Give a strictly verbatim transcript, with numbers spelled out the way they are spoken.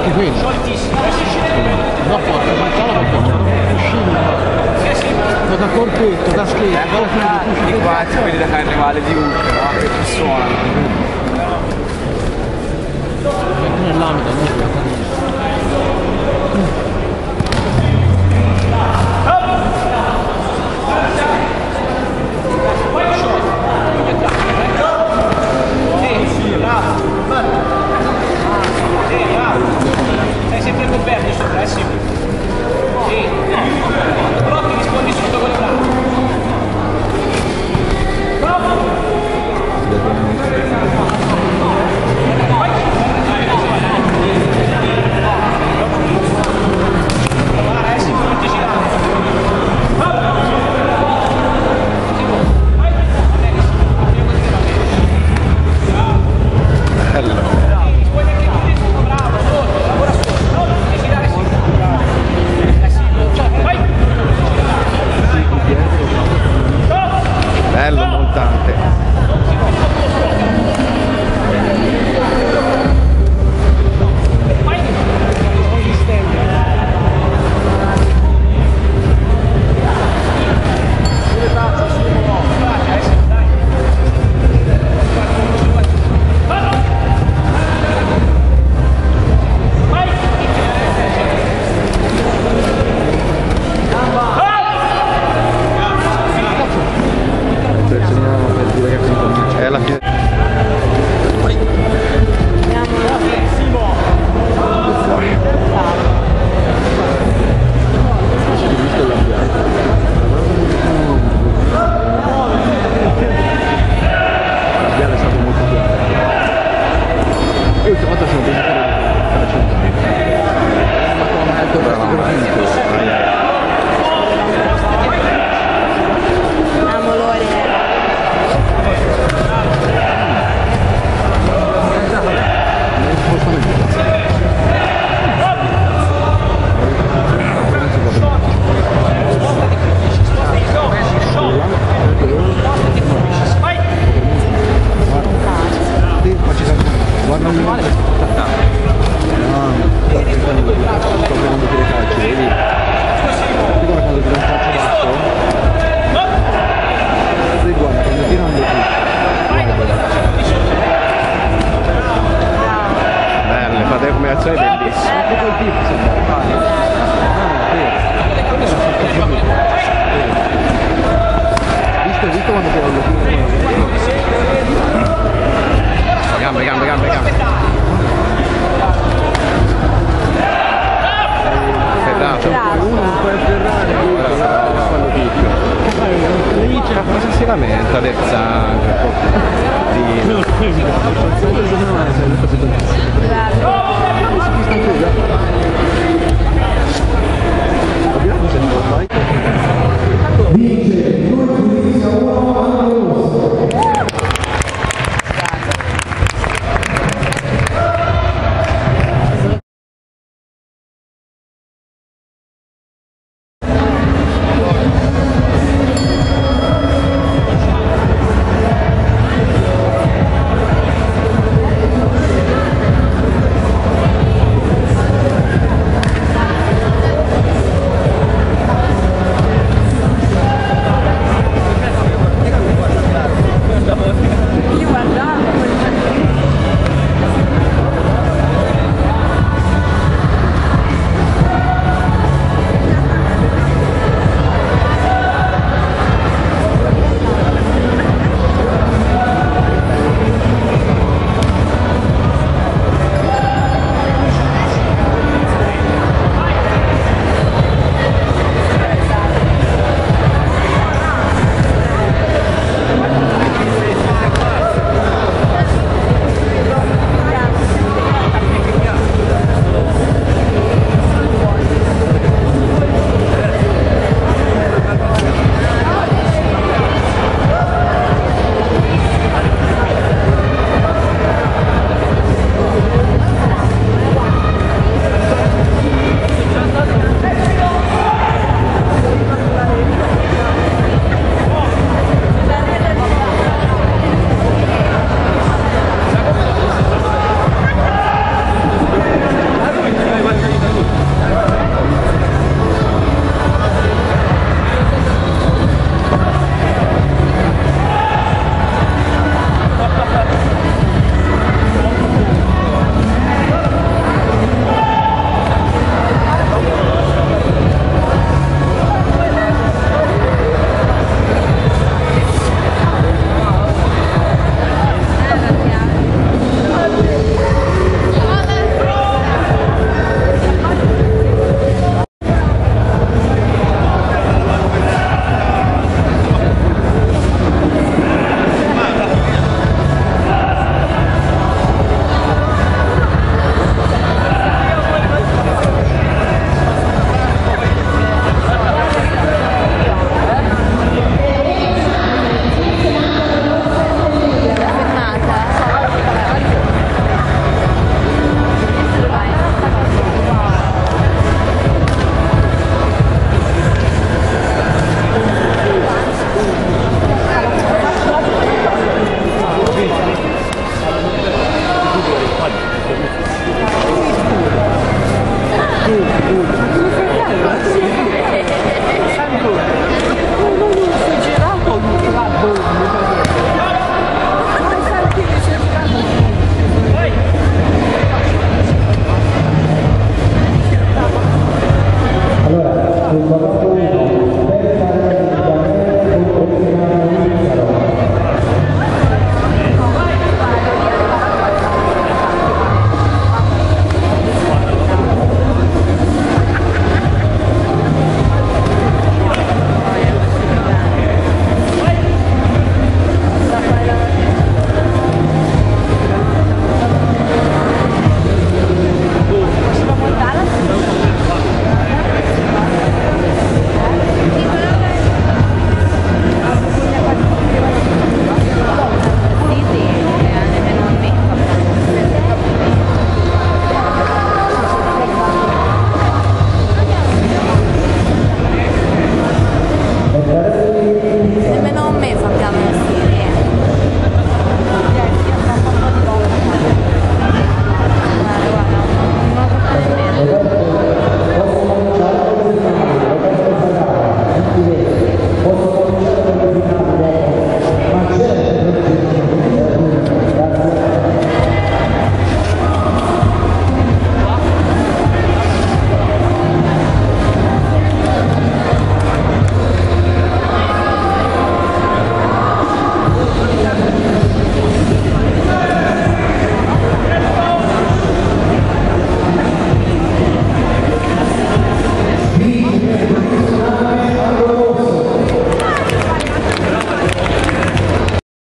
anche quello. No, porca, facciamo perché c'è un cuscino, da corpetto, da schiena, di qua c'è quelli da carnevale di Hulk, no? Che suonano. Nell'ambito, non sei sempre coperto sopra, eh sì. Sì, no. Però ti rispondi subito con le braccia. Guarda, eh sì, non ti girare. Bello. Bello montante. È la fine. L'abbiale è stato molto chiaro. E l'ultima volta siamo presi per la centrale. Ma come è tutto veramente? Guarda un male, no, sto prendendo che le calci, vedi? Guarda quando tira un calcio basso. Sì, guarda, quando tira un belle, fate come azioni bellissime. Che quel tipo sembra. Visto, visto quando tira un gambe, gambe, gambe, gambe. Pedato. Uno non può afferrare quando picchia. Lì c'è la cosa si lamenta del sangue. Di...